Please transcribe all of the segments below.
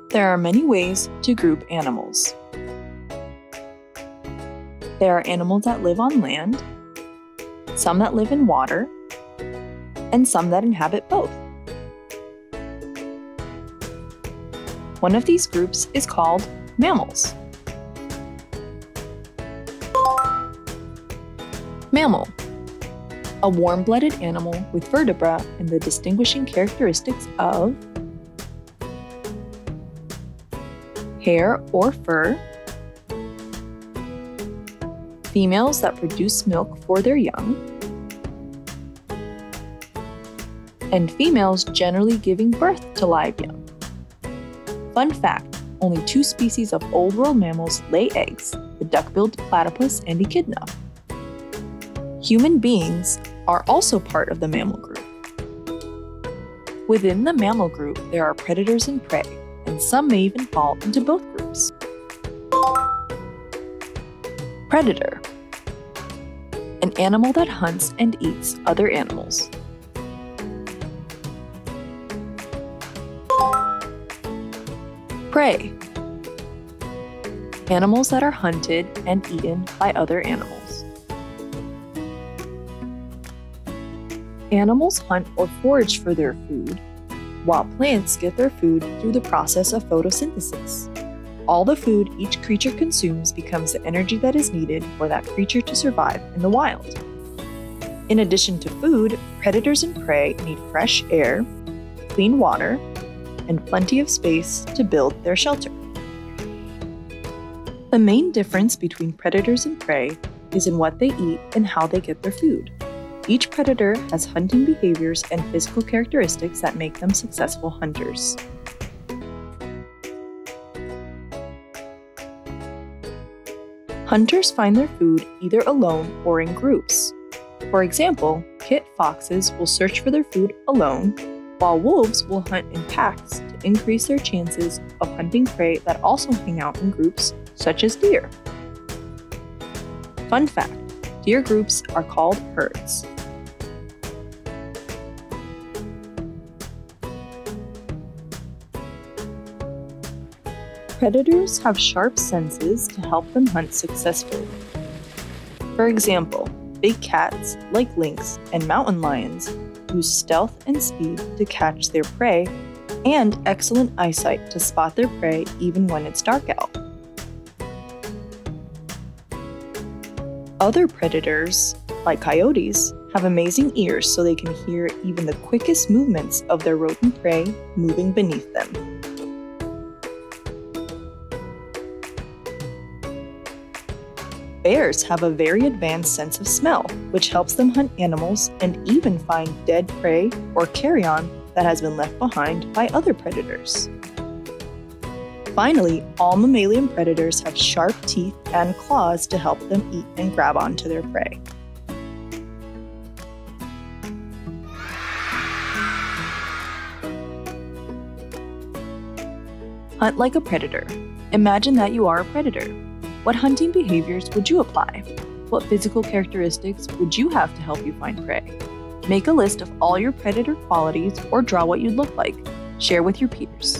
There are many ways to group animals. There are animals that live on land, some that live in water, and some that inhabit both. One of these groups is called mammals. Mammal, a warm-blooded animal with vertebra and the distinguishing characteristics of hair or fur, females that produce milk for their young, and females generally giving birth to live young. Fun fact, only 2 species of Old World mammals lay eggs, the duck-billed platypus and echidna. Human beings are also part of the mammal group. Within the mammal group, there are predators and prey, and some may even fall into both groups. Predator, an animal that hunts and eats other animals. Prey, animals that are hunted and eaten by other animals. Animals hunt or forage for their food, while plants get their food through the process of photosynthesis. All the food each creature consumes becomes the energy that is needed for that creature to survive in the wild. In addition to food, predators and prey need fresh air, clean water, and plenty of space to build their shelter. The main difference between predators and prey is in what they eat and how they get their food. Each predator has hunting behaviors and physical characteristics that make them successful hunters. Hunters find their food either alone or in groups. For example, kit foxes will search for their food alone, while wolves will hunt in packs to increase their chances of hunting prey that also hang out in groups, such as deer. Fun fact, deer groups are called herds. Predators have sharp senses to help them hunt successfully. For example, big cats like lynx and mountain lions use stealth and speed to catch their prey and excellent eyesight to spot their prey even when it's dark out. Other predators, like coyotes, have amazing ears so they can hear even the quickest movements of their rodent prey moving beneath them. Bears have a very advanced sense of smell, which helps them hunt animals and even find dead prey or carrion that has been left behind by other predators. Finally, all mammalian predators have sharp teeth and claws to help them eat and grab onto their prey. Hunt like a predator. Imagine that you are a predator. What hunting behaviors would you apply? What physical characteristics would you have to help you find prey? Make a list of all your predator qualities or draw what you'd look like. Share with your peers.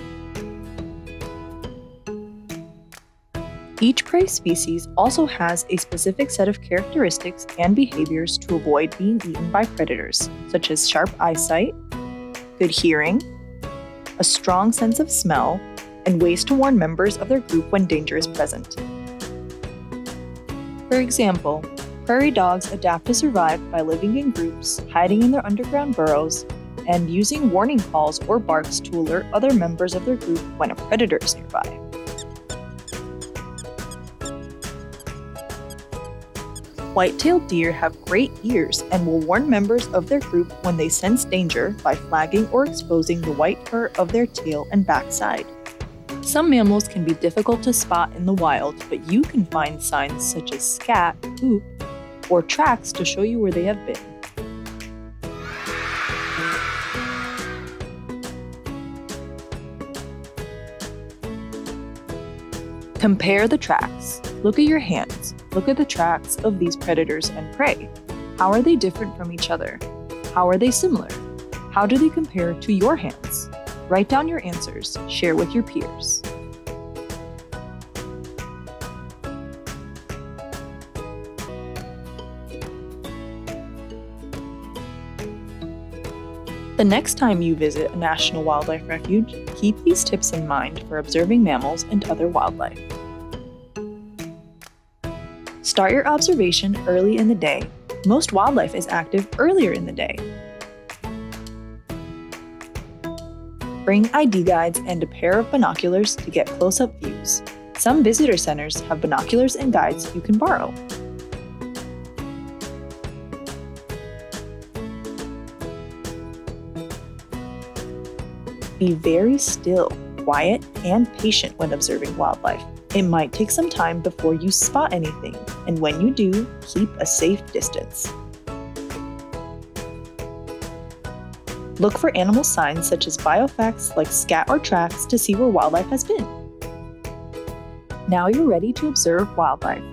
Each prey species also has a specific set of characteristics and behaviors to avoid being eaten by predators, such as sharp eyesight, good hearing, a strong sense of smell, and ways to warn members of their group when danger is present. For example, prairie dogs adapt to survive by living in groups, hiding in their underground burrows, and using warning calls or barks to alert other members of their group when a predator is nearby. White-tailed deer have great ears and will warn members of their group when they sense danger by flagging or exposing the white fur of their tail and backside. Some mammals can be difficult to spot in the wild, but you can find signs such as scat, poop, or tracks to show you where they have been. Compare the tracks. Look at your hands. Look at the tracks of these predators and prey. How are they different from each other? How are they similar? How do they compare to your hands? Write down your answers, share with your peers. The next time you visit a National Wildlife Refuge, keep these tips in mind for observing mammals and other wildlife. Start your observation early in the day. Most wildlife is active earlier in the day. Bring ID guides and a pair of binoculars to get close-up views. Some visitor centers have binoculars and guides you can borrow. Be very still, quiet, and patient when observing wildlife. It might take some time before you spot anything, and when you do, keep a safe distance. Look for animal signs such as biofacts like scat or tracks to see where wildlife has been. Now you're ready to observe wildlife.